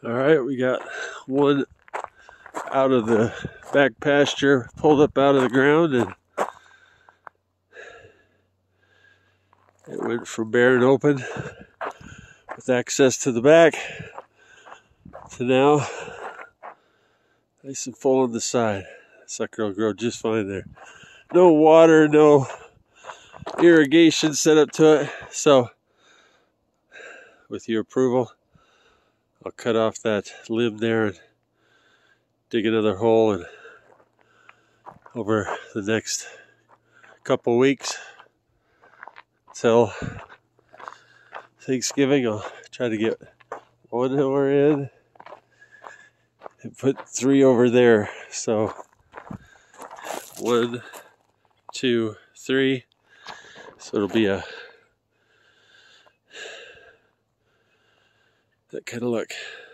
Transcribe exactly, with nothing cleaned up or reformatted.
All right, we got one out of the back pasture, pulled up out of the ground, and it went from bare and open with access to the back to now nice and full on the side. Sucker will grow just fine there. No water, no irrigation set up to it, so with your approval, I'll cut off that limb there and dig another hole, and over the next couple weeks till Thanksgiving, I'll try to get one more in and put three over there. So one, two, three. So it'll be a that kind of look.